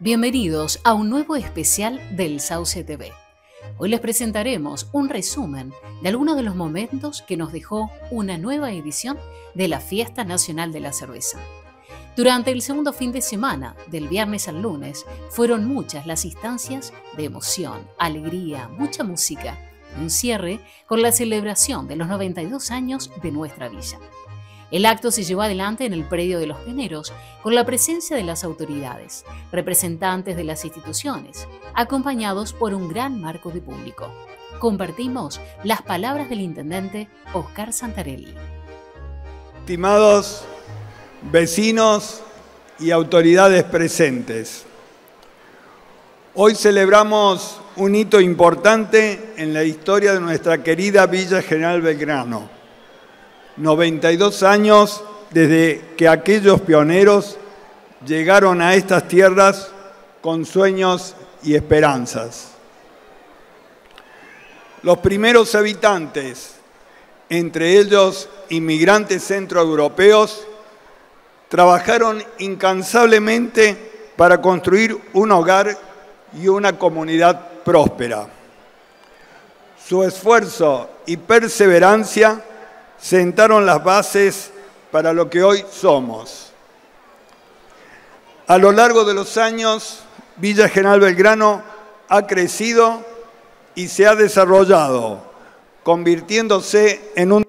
Bienvenidos a un nuevo especial del Sauce TV. Hoy les presentaremos un resumen de algunos de los momentos que nos dejó una nueva edición de la Fiesta Nacional de la Cerveza. Durante el segundo fin de semana, del viernes al lunes, fueron muchas las instancias de emoción, alegría, mucha música y un cierre con la celebración de los 92 años de nuestra villa. El acto se llevó adelante en el predio de los Pioneros con la presencia de las autoridades, representantes de las instituciones, acompañados por un gran marco de público. Compartimos las palabras del intendente Oscar Santarelli. Estimados vecinos y autoridades presentes, hoy celebramos un hito importante en la historia de nuestra querida Villa General Belgrano. 92 años desde que aquellos pioneros llegaron a estas tierras con sueños y esperanzas. Los primeros habitantes, entre ellos inmigrantes centroeuropeos, trabajaron incansablemente para construir un hogar y una comunidad próspera. Su esfuerzo y perseverancia sentaron las bases para lo que hoy somos. A lo largo de los años, Villa General Belgrano ha crecido y se ha desarrollado, convirtiéndose en un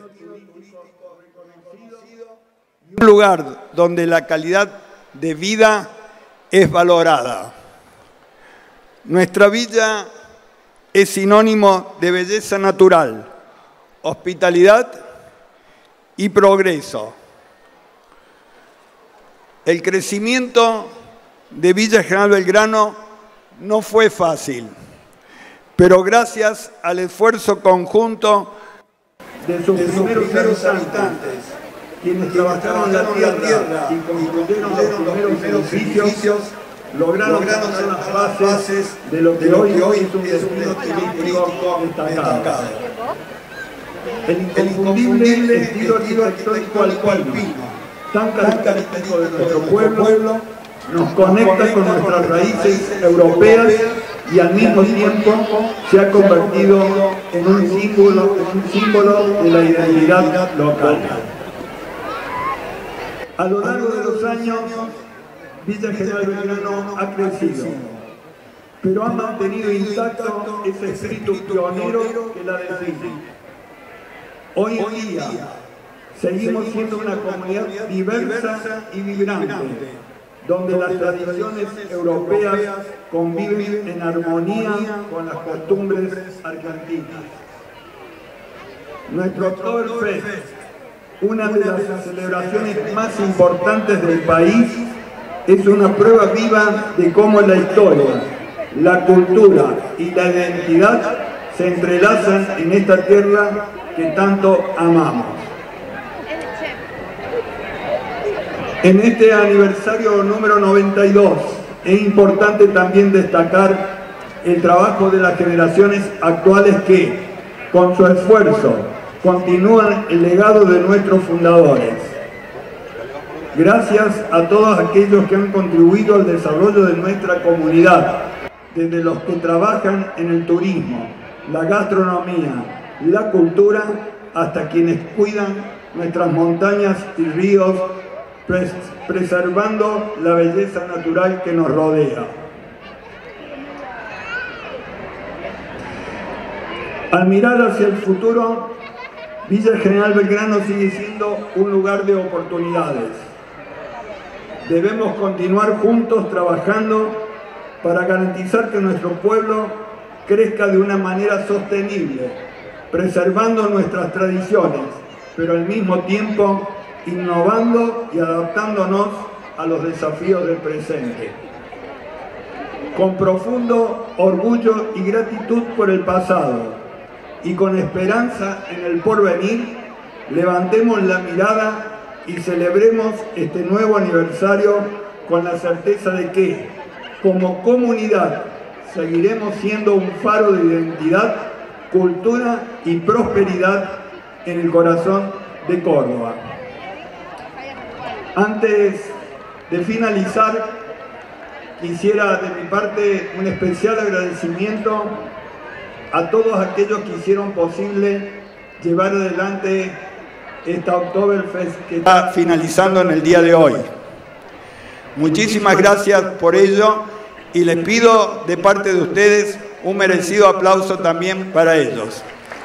lugar donde la calidad de vida es valorada. Nuestra villa es sinónimo de belleza natural, hospitalidad y progreso. El crecimiento de Villa General Belgrano no fue fácil, pero gracias al esfuerzo conjunto de sus primeros habitantes, quienes trabajaron la tierra y construyeron los primeros edificios, lograron ser las bases de lo que hoy es un destino turístico destacado. El inconfundible estilo arquitectónico alpino, tan característico de nuestro pueblo, nos conecta con nuestras raíces europeas y al mismo tiempo se ha convertido en un símbolo de la identidad local. A lo largo de los años, Villa General Belgrano ha crecido, pero ha mantenido intacto ese espíritu pionero que la define. Hoy en día seguimos siendo una comunidad diversa y vibrante, donde las tradiciones europeas conviven en armonía con las costumbres argentinas. Nuestro Oktoberfest, una de las celebraciones más importantes del país, es una prueba viva de cómo la historia, la cultura y la identidad se entrelazan en esta tierra que tanto amamos. En este aniversario número 92 es importante también destacar el trabajo de las generaciones actuales que, con su esfuerzo, continúan el legado de nuestros fundadores. Gracias a todos aquellos que han contribuido al desarrollo de nuestra comunidad, desde los que trabajan en el turismo, la gastronomía, la cultura, hasta quienes cuidan nuestras montañas y ríos, preservando la belleza natural que nos rodea. Al mirar hacia el futuro, Villa General Belgrano sigue siendo un lugar de oportunidades. Debemos continuar juntos trabajando para garantizar que nuestro pueblo crezca de una manera sostenible, preservando nuestras tradiciones, pero al mismo tiempo innovando y adaptándonos a los desafíos del presente. Con profundo orgullo y gratitud por el pasado y con esperanza en el porvenir, levantemos la mirada y celebremos este nuevo aniversario con la certeza de que, como comunidad, seguiremos siendo un faro de identidad, cultura y prosperidad en el corazón de Córdoba. Antes de finalizar, quisiera de mi parte un especial agradecimiento a todos aquellos que hicieron posible llevar adelante esta Oktoberfest que está finalizando en el día de hoy. Muchísimas gracias por ello y les pido de parte de ustedes un merecido aplauso también para ellos.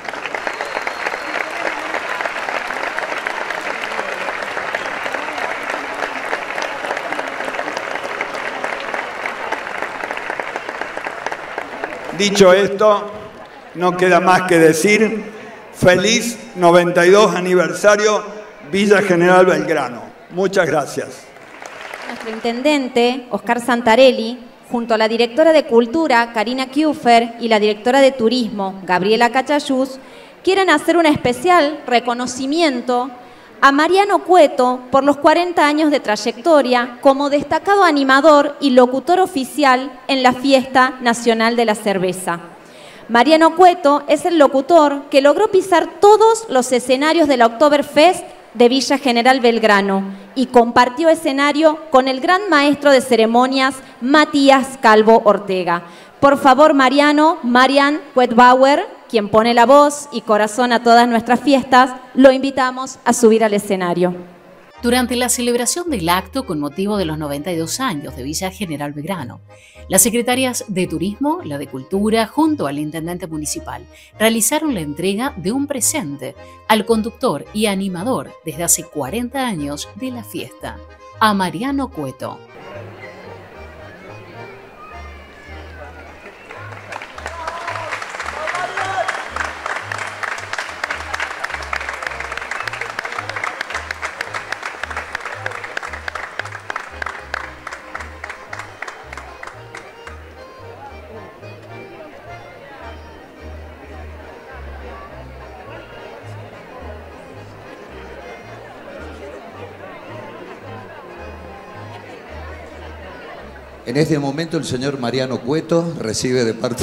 Dicho esto, no queda más que decir feliz 92 aniversario Villa General Belgrano. Muchas gracias. Nuestro intendente, Oscar Santarelli, junto a la directora de Cultura, Karina Kiufer, y la directora de Turismo, Gabriela Cachayús, quieren hacer un especial reconocimiento a Mariano Cueto por los 40 años de trayectoria como destacado animador y locutor oficial en la Fiesta Nacional de la Cerveza. Mariano Cueto es el locutor que logró pisar todos los escenarios de la Oktoberfest de Villa General Belgrano y compartió escenario con el gran maestro de ceremonias Matías Calvo Ortega. Por favor, Marian Cuetbauer, quien pone la voz y corazón a todas nuestras fiestas, lo invitamos a subir al escenario. Durante la celebración del acto con motivo de los 92 años de Villa General Belgrano, las secretarias de Turismo, la de Cultura, junto al intendente municipal, realizaron la entrega de un presente al conductor y animador desde hace 40 años de la fiesta, a Mariano Cueto. En este momento el señor Mariano Cueto recibe de parte...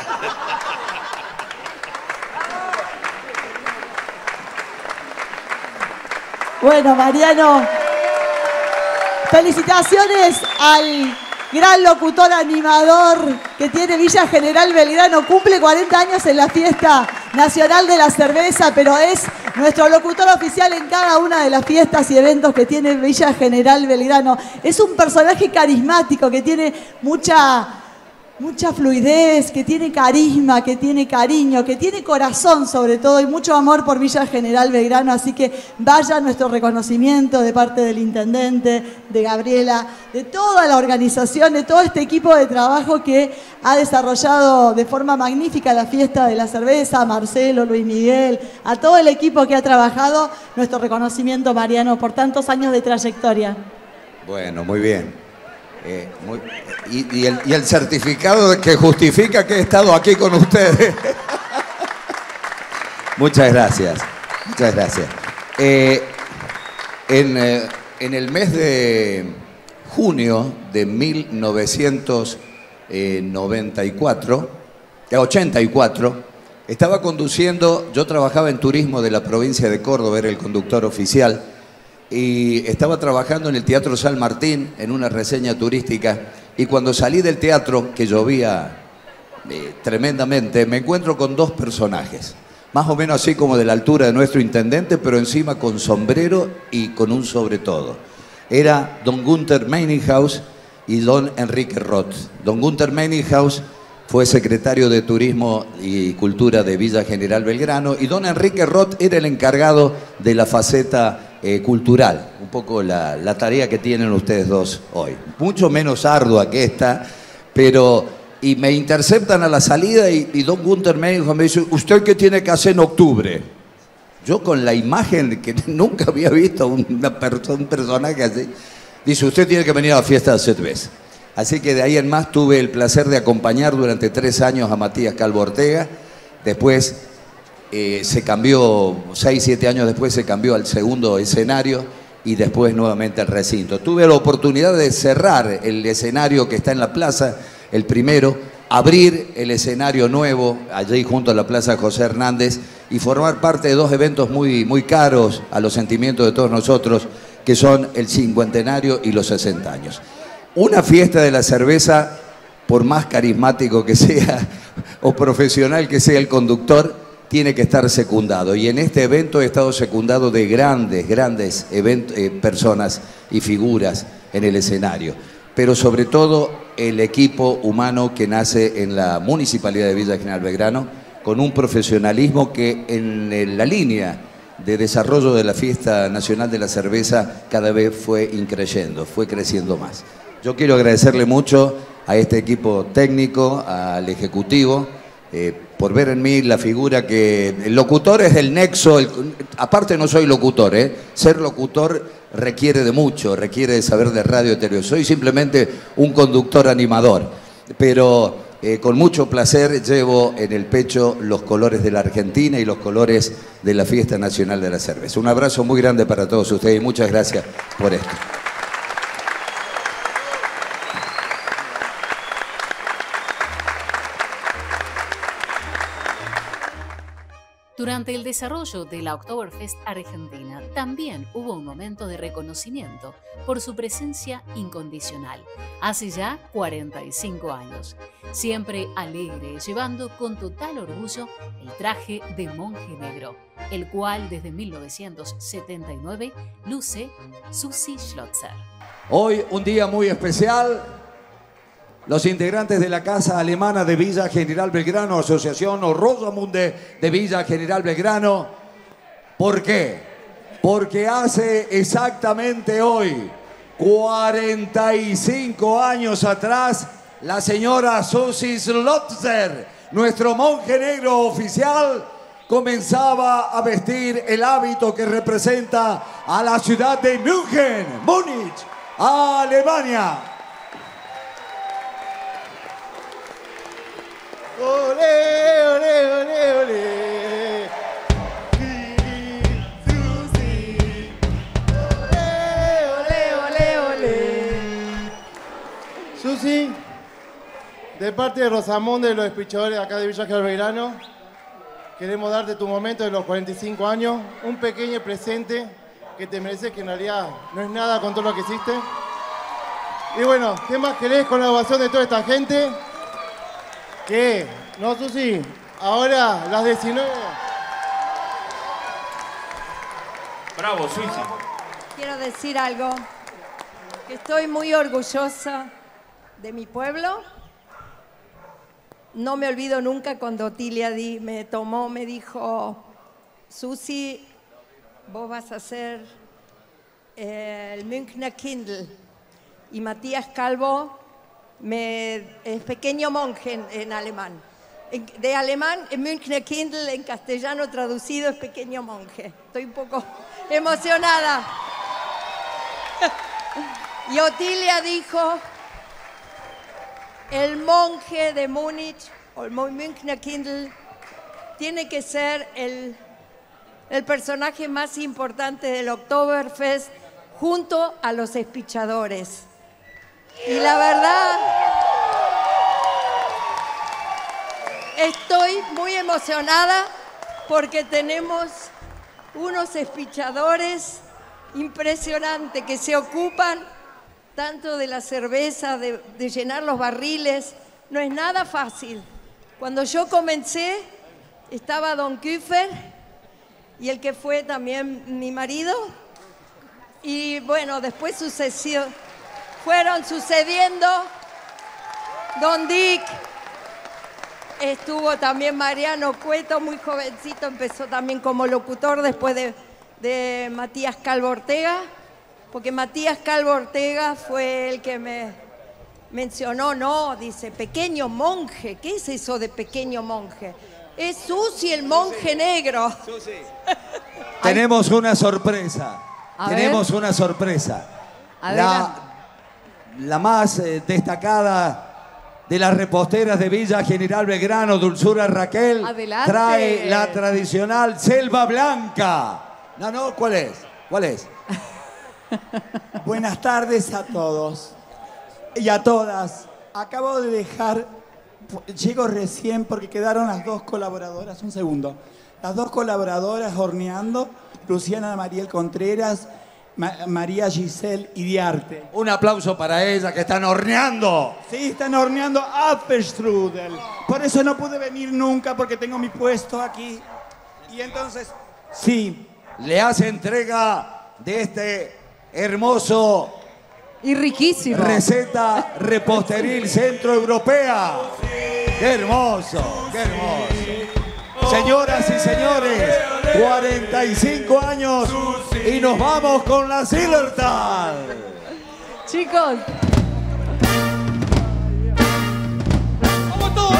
Bueno, Mariano, felicitaciones al gran locutor animador que tiene Villa General Belgrano. Cumple 40 años en la Fiesta Nacional de la Cerveza, pero es nuestro locutor oficial en cada una de las fiestas y eventos que tiene Villa General Belgrano. Es un personaje carismático que tiene mucha fluidez, que tiene carisma, que tiene cariño, que tiene corazón sobre todo y mucho amor por Villa General Belgrano. Así que vaya nuestro reconocimiento de parte del intendente, de Gabriela, de toda la organización, de todo este equipo de trabajo que ha desarrollado de forma magnífica la fiesta de la cerveza, a Marcelo, Luis Miguel, a todo el equipo que ha trabajado. Nuestro reconocimiento, Mariano, por tantos años de trayectoria. Bueno, muy bien. Y el certificado que justifica que he estado aquí con ustedes. Muchas gracias, muchas gracias. En el mes de junio de 1984, estaba conduciendo, yo trabajaba en turismo de la provincia de Córdoba, era el conductor oficial, y estaba trabajando en el Teatro San Martín en una reseña turística, y cuando salí del teatro, que llovía tremendamente, me encuentro con dos personajes, más o menos así como de la altura de nuestro intendente, pero encima con sombrero y con un sobre todo. Era don Günther Meininghaus y don Enrique Roth. Don Günther Meininghaus fue secretario de Turismo y Cultura de Villa General Belgrano, y don Enrique Roth era el encargado de la faceta cultural, un poco la tarea que tienen ustedes dos hoy. Mucho menos ardua que esta, pero... Y me interceptan a la salida y don Günther Meininghaus me dice: ¿usted qué tiene que hacer en octubre? Yo con la imagen que nunca había visto un personaje así, dice: usted tiene que venir a la fiesta de cerveza. Así que de ahí en más tuve el placer de acompañar durante 3 años a Matías Calvo Ortega. Después se cambió, 6, 7 años después se cambió al segundo escenario y después nuevamente al recinto. Tuve la oportunidad de cerrar el escenario que está en la plaza, el primero, abrir el escenario nuevo allí junto a la Plaza José Hernández y formar parte de 2 eventos muy, muy caros a los sentimientos de todos nosotros, que son el 50º y los 60 años. Una fiesta de la cerveza, por más carismático que sea o profesional que sea el conductor, tiene que estar secundado. Y en este evento he estado secundado de grandes personas y figuras en el escenario. Pero sobre todo el equipo humano que nace en la Municipalidad de Villa General Belgrano, con un profesionalismo que en la línea de desarrollo de la Fiesta Nacional de la Cerveza cada vez fue increyendo, fue creciendo más. Yo quiero agradecerle mucho a este equipo técnico, al ejecutivo, por ver en mí la figura que... El locutor es el nexo, aparte no soy locutor, ser locutor requiere de mucho, requiere de saber de radio y televisión. Soy simplemente un conductor animador, pero con mucho placer llevo en el pecho los colores de la Argentina y los colores de la Fiesta Nacional de la Cerveza. Un abrazo muy grande para todos ustedes y muchas gracias por esto. Durante el desarrollo de la Oktoberfest Argentina también hubo un momento de reconocimiento por su presencia incondicional, hace ya 45 años, siempre alegre, llevando con total orgullo el traje de monje negro, el cual desde 1979 luce Susi Schlotzer. Hoy un día muy especial. Los integrantes de la Casa Alemana de Villa General Belgrano, Asociación Rosamunde de Villa General Belgrano. ¿Por qué? Porque hace exactamente hoy, 45 años atrás, la señora Susi Schlotzer, nuestro monje negro oficial, comenzaba a vestir el hábito que representa a la ciudad de München, Múnich, Alemania. ¡Olé, olé, olé, olé! Susi, olé, olé, olé, olé. Susi, de parte de Rosamunde de los despichadores acá de Villa General Belgrano, queremos darte tu momento de los 45 años, un pequeño presente que te mereces, que en realidad no es nada con todo lo que hiciste. Y bueno, ¿qué más querés con la ovación de toda esta gente? ¿Qué? No, Susi, ahora las 19. Bravo, Susi. Quiero decir algo, que estoy muy orgullosa de mi pueblo. No me olvido nunca cuando Otilia me tomó, me dijo, Susi, vos vas a ser el Münchner Kindl. Y Matías Calvo es pequeño monje en alemán. De alemán, en Münchner Kindl, en castellano traducido es pequeño monje. Estoy un poco emocionada. Y Otilia dijo, el monje de Múnich, o el Münchner Kindl, tiene que ser el personaje más importante del Oktoberfest junto a los espichadores. Y la verdad, estoy muy emocionada porque tenemos unos espichadores impresionantes que se ocupan tanto de la cerveza, de llenar los barriles. No es nada fácil. Cuando yo comencé, estaba Don Küfer y el que fue también mi marido. Y bueno, después fueron sucediendo Don Dick, estuvo también Mariano Cueto, muy jovencito, empezó también como locutor después de Matías Calvo Ortega, porque Matías Calvo Ortega fue el que me mencionó, no, dice, pequeño monje, ¿qué es eso de pequeño monje? Es Susi el monje negro. Susi. Tenemos una sorpresa, una sorpresa. La más destacada de las reposteras de Villa General Belgrano, Dulzura Raquel, Adelante. Trae la tradicional selva blanca. No, ¿cuál es? ¿Cuál es? Buenas tardes a todos y a todas. Acabo de dejar, llego recién porque quedaron las dos colaboradoras, las dos colaboradoras horneando, Luciana Mariel Contreras, María Giselle Iriarte. Un aplauso para ella que están horneando. Sí, están horneando Apfelstrudel. Por eso no pude venir nunca porque tengo mi puesto aquí. Y entonces, sí. Le hace entrega de este hermoso y riquísimo receta reposteril centroeuropea. ¡Qué hermoso! ¡Qué hermoso! Señoras y señores, 45 años y nos vamos con la Zillertal. Chicos. ¡Vamos todos!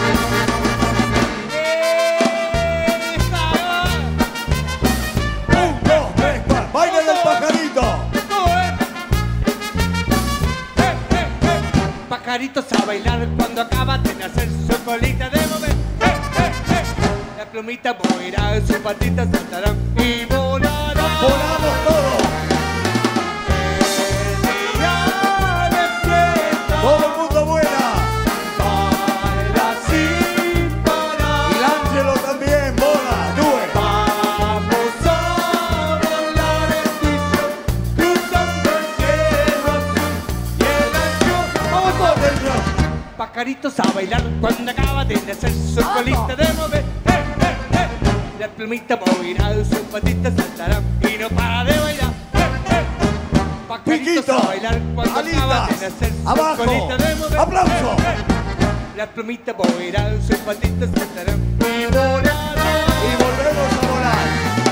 ¡Baile del pajarito! Pajaritos a bailar cuando acaba de nacer su colita de mover. La plumita moverá, sus patitas saltarán y volarán. ¡Volamos todos! ¡Todo el mundo vuela! Baila sin parar. Y Ángelo también vola. ¡Due! Vamos a volar en visión, cruzando el cielo azul y el ancho. ¡Vamos todos dentro! Pajaritos a bailar cuando acaba de nacer su colita de mover. La plumita moverá, sus patitas saltarán y no para de bailar. Pajaritos a bailar cuando acaba de nacer su abajo. colita de mover. ¡Aplauso! La plumita moverá, sus patitas saltarán y volarán. Y volvemos a volar.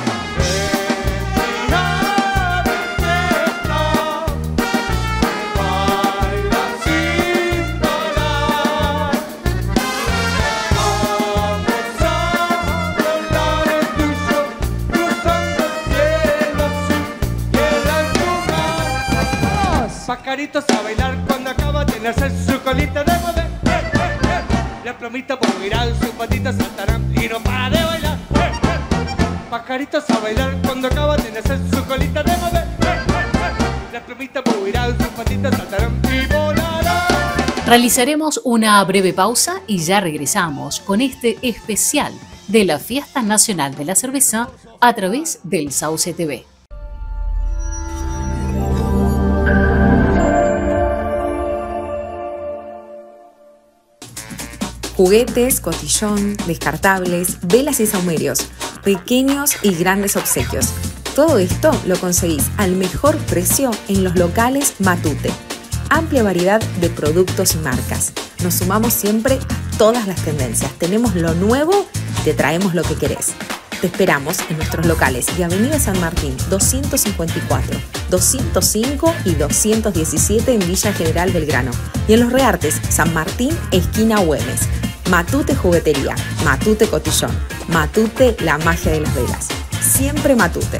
Pajaritos a bailar cuando acaba de nacer su colita de mover. La plumita moverá, sus patitas saltarán y no para de bailar. Pajaritos a bailar cuando acaba de nacer su colita de mover. La plumita moverá, sus patitas saltarán y volarán. Realizaremos una breve pausa y ya regresamos con este especial de la Fiesta Nacional de la Cerveza a través del Sauce TV. Juguetes, cotillón, descartables, velas y saumerios, pequeños y grandes obsequios. Todo esto lo conseguís al mejor precio en los locales Matute. Amplia variedad de productos y marcas. Nos sumamos siempre a todas las tendencias. Tenemos lo nuevo, te traemos lo que querés. Te esperamos en nuestros locales de Avenida San Martín 254, 205 y 217 en Villa General Belgrano. Y en Los Reartes, San Martín, esquina Güemes. Matute Juguetería, Matute Cotillón, Matute la magia de las velas. Siempre Matute.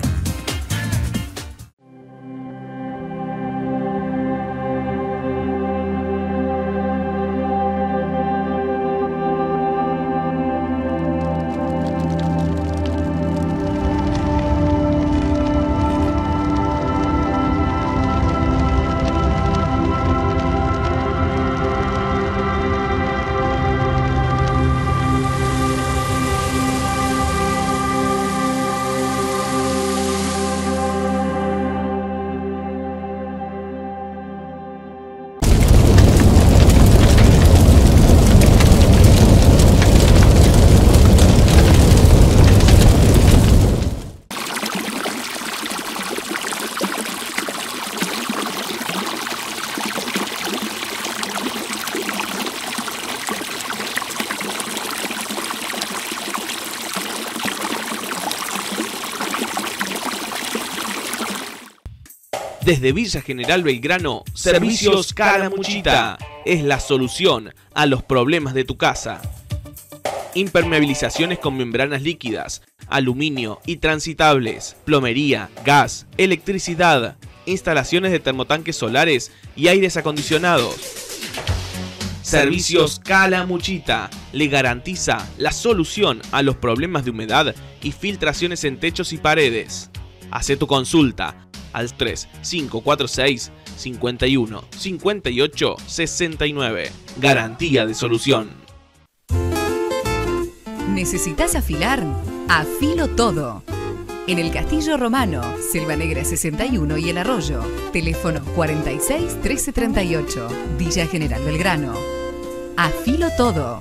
Desde Villa General Belgrano, Servicios Calamuchita es la solución a los problemas de tu casa. Impermeabilizaciones con membranas líquidas, aluminio y transitables, plomería, gas, electricidad, instalaciones de termotanques solares y aires acondicionados. Servicios Calamuchita le garantiza la solución a los problemas de humedad y filtraciones en techos y paredes. Hacé tu consulta al 3546 51 58 69. Garantía de solución. ¿Necesitas afilar? Afilo Todo. En el Castillo Romano, Selva Negra 61 y El Arroyo. Teléfono 46 1338. Villa General Belgrano. Afilo todo.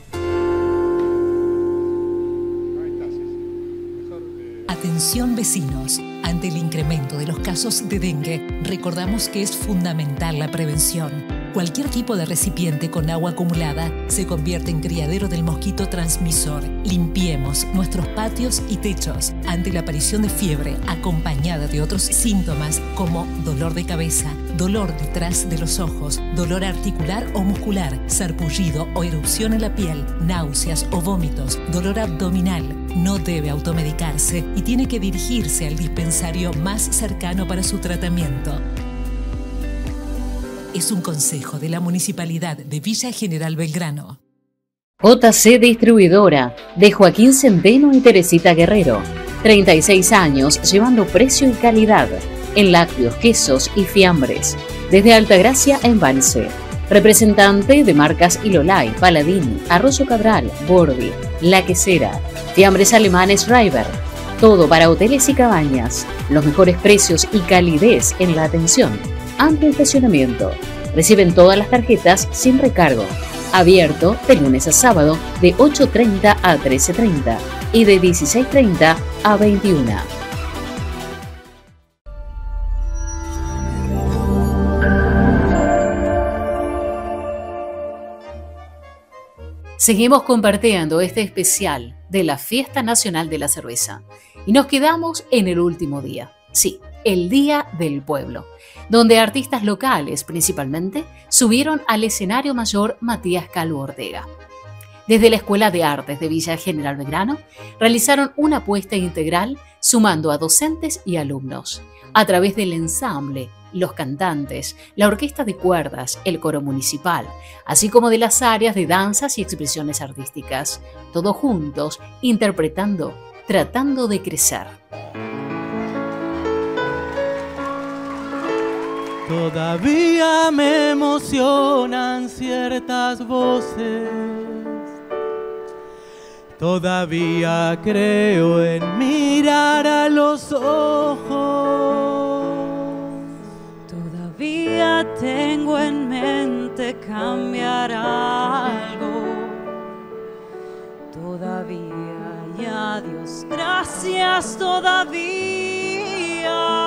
Atención vecinos, ante el incremento de los casos de dengue, recordamos que es fundamental la prevención. Cualquier tipo de recipiente con agua acumulada se convierte en criadero del mosquito transmisor. Limpiemos nuestros patios y techos ante la aparición de fiebre acompañada de otros síntomas como dolor de cabeza, dolor detrás de los ojos, dolor articular o muscular, sarpullido o erupción en la piel, náuseas o vómitos, dolor abdominal. No debe automedicarse y tiene que dirigirse al dispensario más cercano para su tratamiento. Es un consejo de la Municipalidad de Villa General Belgrano. JC Distribuidora de Joaquín Centeno y Teresita Guerrero. 36 años llevando precio y calidad en lácteos, quesos y fiambres. Desde Altagracia a Embalse. Representante de marcas Ilolay, Paladín, Arroyo Cabral, Bordi, La Quesera. Fiambres alemanes Reiber. Todo para hoteles y cabañas. Los mejores precios y calidez en la atención. Amplio estacionamiento. Reciben todas las tarjetas sin recargo. Abierto de lunes a sábado de 8:30 a 13:30 y de 16:30 a 21. Seguimos compartiendo este especial de la Fiesta Nacional de la Cerveza y nos quedamos en el último día. Sí, el Día del Pueblo, donde artistas locales principalmente subieron al escenario mayor Matías Calvo Ortega. Desde la Escuela de Artes de Villa General Belgrano realizaron una apuesta integral sumando a docentes y alumnos, a través del ensamble, los cantantes, la orquesta de cuerdas, el coro municipal, así como de las áreas de danzas y expresiones artísticas, todos juntos interpretando, tratando de crecer. Todavía me emocionan ciertas voces, todavía creo en mirar a los ojos, todavía tengo en mente cambiar algo, todavía, y a Dios gracias todavía.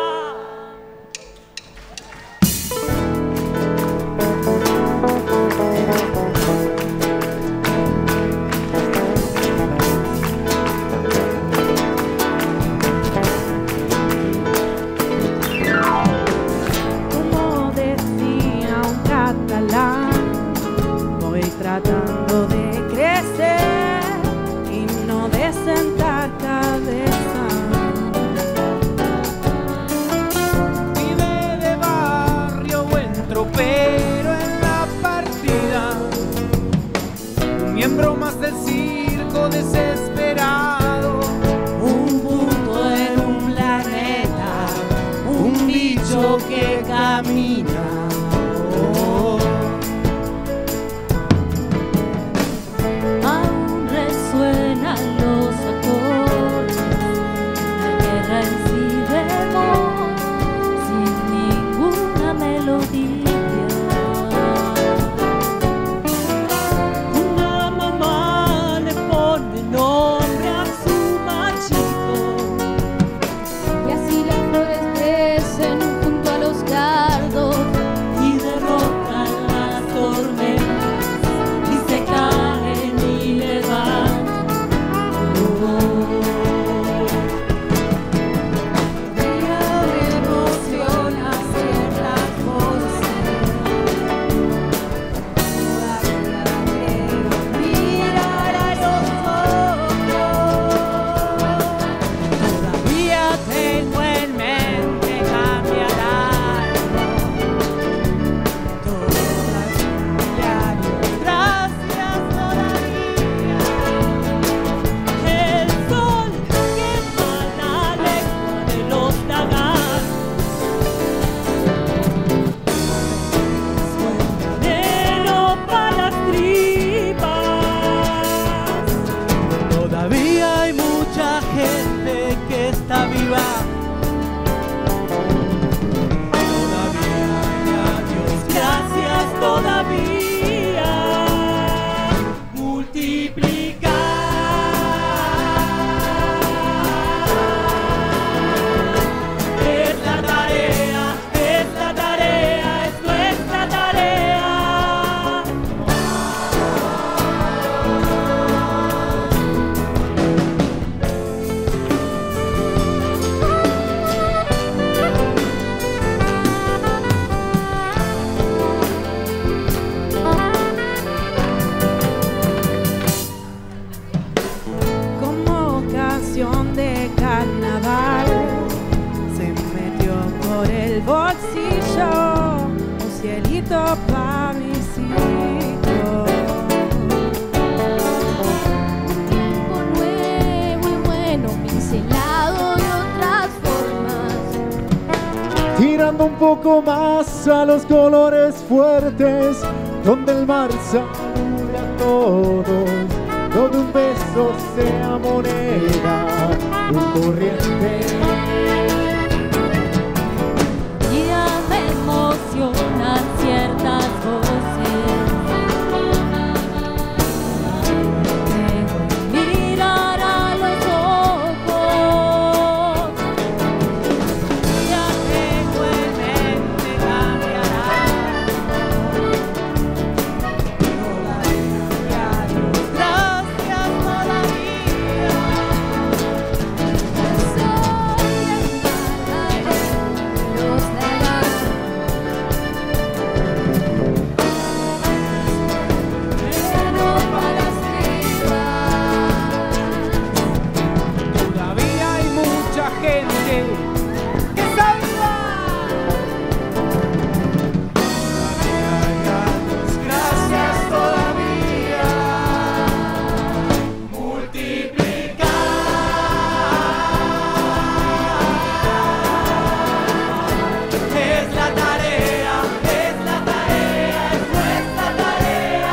Voy tratando de crecer y no de sentar cabeza. Vive de barrio buen tropero en la partida, un miembro más del circo desesperado, Un punto en un planeta, un bicho que camina. hielito para mis hijos. Tiempo nuevo y bueno, pincelado de otras formas. Tirando un poco más a los colores fuertes, donde el mar salude a todos, donde un beso sea moneda, un corriente. Y me emocionan ciertas voces. Tengo que mirar a los ojos. Ya tengo en mente cambiará. Gracias todavía. Los darás. Pero para Todavía hay mucha gente que salva. Gracias todavía. Multiplicar es la tarea, es la tarea, es nuestra tarea.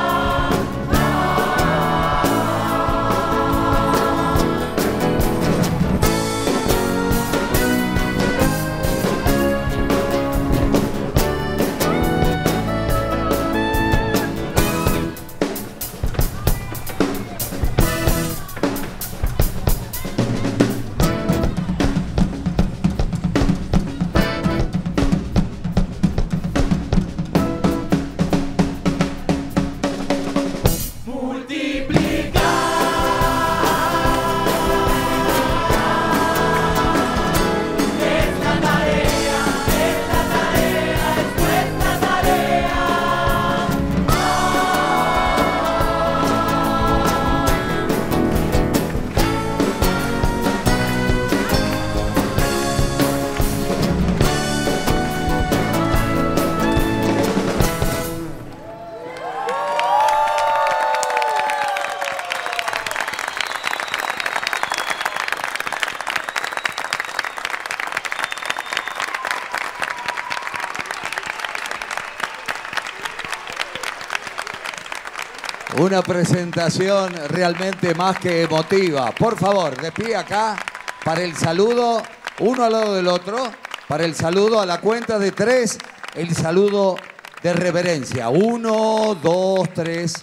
Una presentación realmente más que emotiva. Por favor, de pie acá para el saludo, uno al lado del otro, para el saludo a la cuenta de 3, el saludo de reverencia. 1, 2, 3.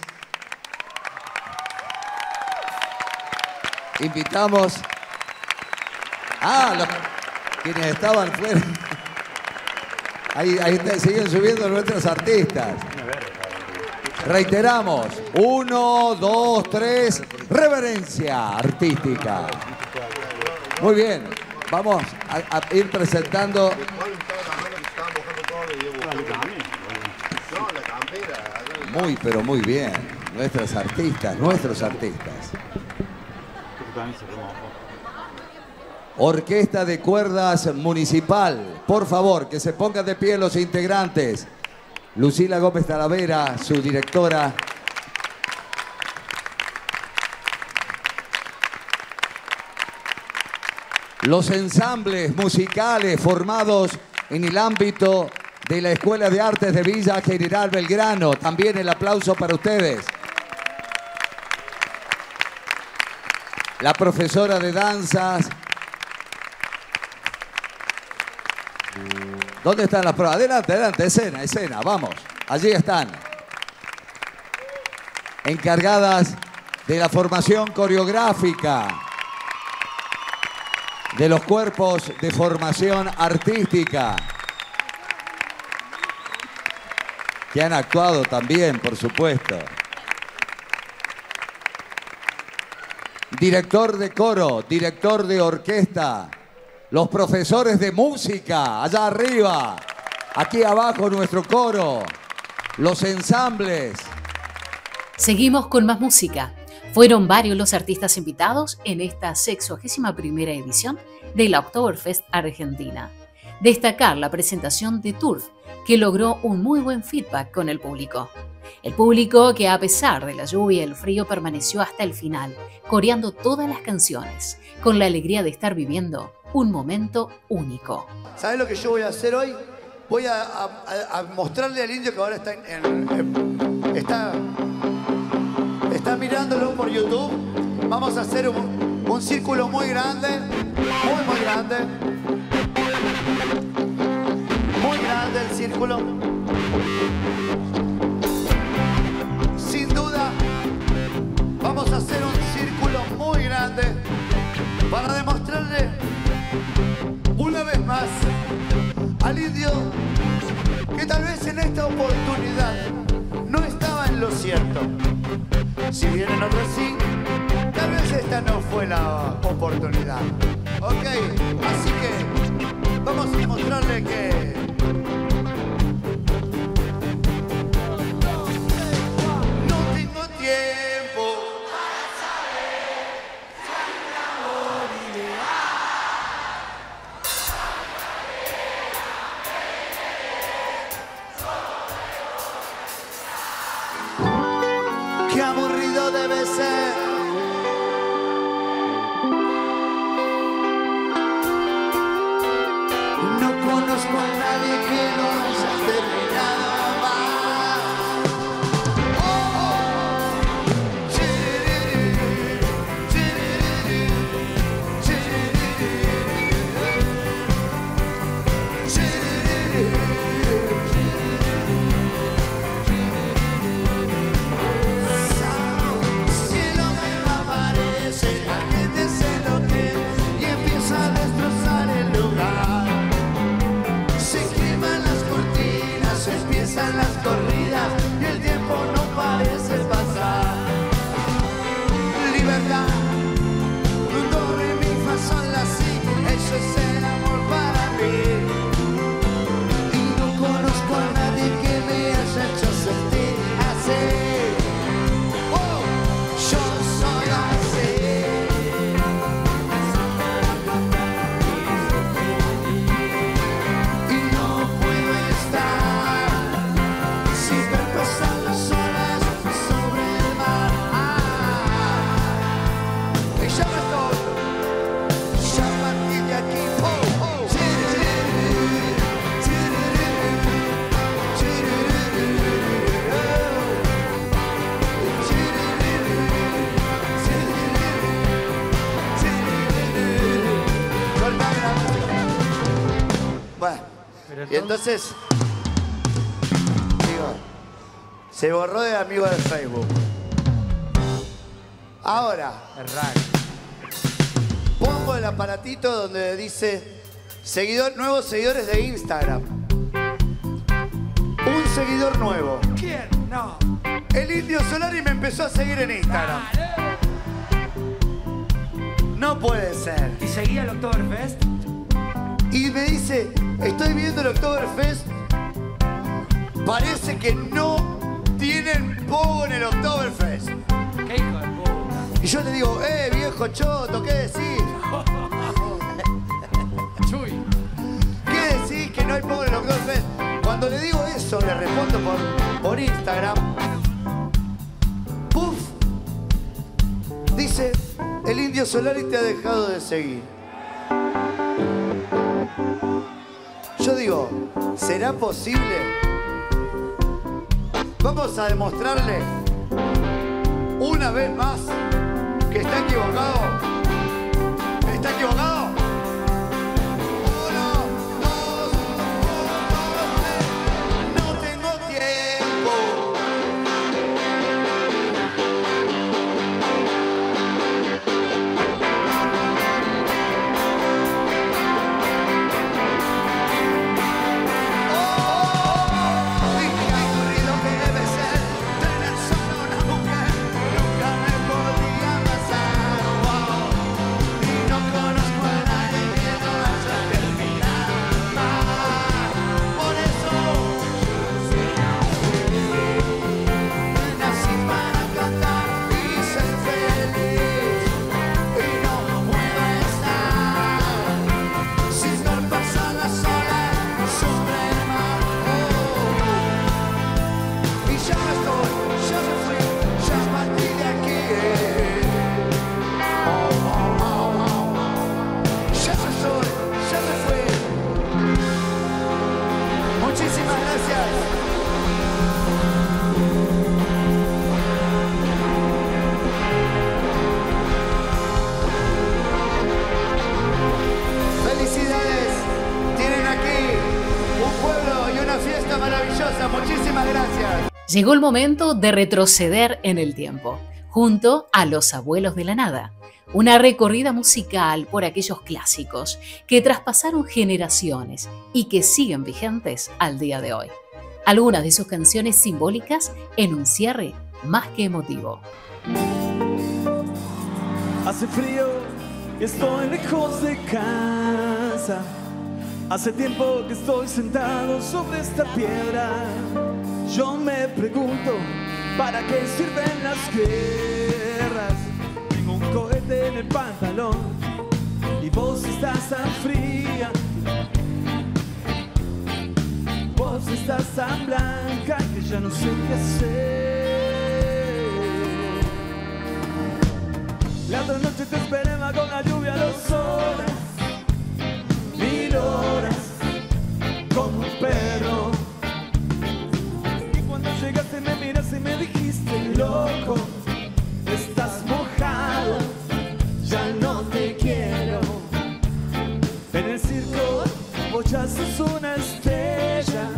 Invitamos quienes estaban fuera. Ahí siguen subiendo nuestros artistas. Reiteramos, 1, 2, 3, reverencia artística. Muy bien, vamos a ir presentando. Pero muy bien, nuestros artistas. Orquesta de Cuerdas Municipal, por favor, que se pongan de pie los integrantes. Lucila Gómez Talavera, su directora. Los ensambles musicales formados en el ámbito de la Escuela de Artes de Villa General Belgrano. También el aplauso para ustedes. La profesora de danzas. ¿Dónde están las pruebas? Adelante, escena, vamos. Allí están. Encargadas de la formación coreográfica, de los cuerpos de formación artística, que han actuado también, por supuesto. Director de coro, director de orquesta, los profesores de música, allá arriba, aquí abajo nuestro coro, los ensambles. Seguimos con más música. Fueron varios los artistas invitados en esta 61ª edición de la Oktoberfest Argentina. Destacar la presentación de Turf, que logró un muy buen feedback con el público. El público que a pesar de la lluvia y el frío permaneció hasta el final, coreando todas las canciones, con la alegría de estar viviendo un momento único. ¿Sabes lo que yo voy a hacer hoy? Voy a mostrarle al indio que ahora está mirándolo por YouTube. Vamos a hacer un círculo muy grande, muy grande. Muy grande el círculo. Sin duda, vamos a hacer un círculo muy grande para demostrarle una vez más al indio que tal vez en esta oportunidad no estaba en lo cierto. Si bien en otras sí, tal vez esta no fue la oportunidad. Ok, así que vamos a demostrarle que no tengo tiempo para saber si hay un amor ideal. Qué aburrido debe ser. No conozco a nadie que no haya terminado mal. Cielo me aparece, la gente se enloquece y empieza a destrozar el lugar. Se queman las cortinas, empiezan las corridas y el tiempo no parece pasar. Libertad, do, re, mi, fa, sol, la, si, eso es el amor para mí. Y no conozco a nadie que me haya hecho sentir así. Oh, yo soy así. Y no puedo estar sin ver pasar las olas sobre el mar. Y ya me estoy, ya a partir de aquí. Bueno, y entonces, digo, se borró de amigo de Facebook. Ahora, pongo el aparatito donde dice nuevos seguidores de Instagram. Un seguidor nuevo. ¿Quién? No. El Indio Solari me empezó a seguir en Instagram. No puede ser. ¿Y seguía el Oktoberfest? Y me dice, estoy viendo el Oktoberfest. Parece que no tienen pogo en el Oktoberfest. ¿Qué hijo de puta? Y yo le digo, viejo choto, ¿qué decís? Chuy. ¿Qué decís que no hay pogo en el Oktoberfest? Cuando le digo eso, le respondo por Instagram. ¡Puf! Dice, el Indio Solari te ha dejado de seguir. Yo digo, ¿será posible? Vamos a demostrarle una vez más que está equivocado. ¿Está equivocado? No tengo tiempo. Conozco a Muchísimas gracias. Llegó el momento de retroceder en el tiempo, junto a Los Abuelos de la Nada. Una recorrida musical por aquellos clásicos que traspasaron generaciones y que siguen vigentes al día de hoy. Algunas de sus canciones simbólicas en un cierre más que emotivo. Hace frío y estoy lejos de casa. Hace tiempo que estoy sentado sobre esta piedra. Yo me pregunto, ¿para qué sirven las guerras? Tengo un cohete en el pantalón y vos estás tan fría. Vos estás tan blanca que ya no sé qué hacer. La otra noche te esperé con la lluvia 2 horas, 1000 horas, como un perro. Y cuando llegaste me miraste y me dijiste, loco, estás mojado, ya no te quiero. En el circo vos ya sos una estrella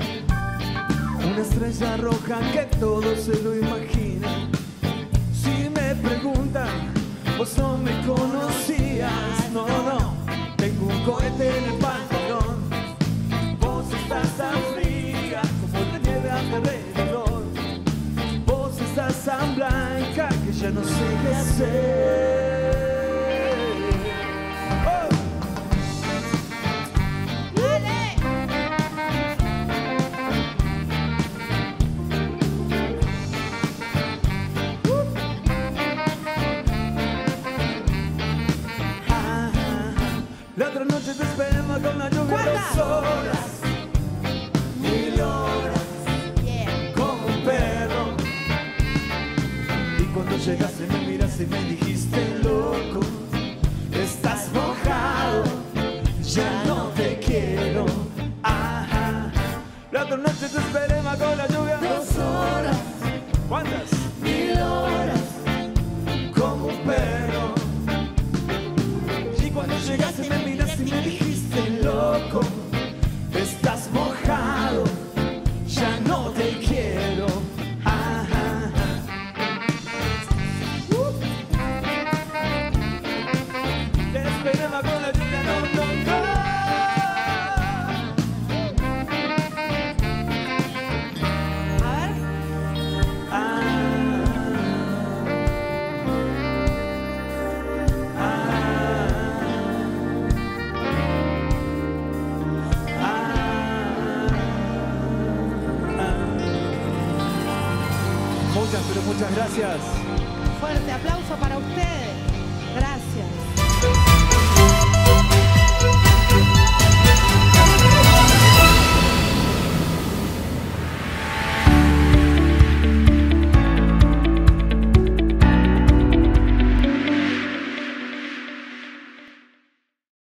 roja que todos se lo imaginan. Si me preguntan, vos no me conocías, no, no, tengo un cohete en el pantalón. Vos estás tan fría como la nieve a mi alrededor. Vos estás tan blanca que ya no sé qué hacer. La otra noche te esperemos con la lluvia 2 horas, 1000 horas, como un perro. Y cuando llegaste me miraste y me dijiste, loco, estás mojado, ya no te quiero. Ajá. La otra noche te esperemos con la lluvia 2 horas. ¿Cuántas? 1000 horas, como un perro. Y cuando llegaste me miraste y me dijiste, loco, estás mojado, ya no te quiero. Ajá. Te esperaba con la lluvia, no, no, no. A ver. Muchas, pero muchas gracias. Fuerte aplauso para ustedes.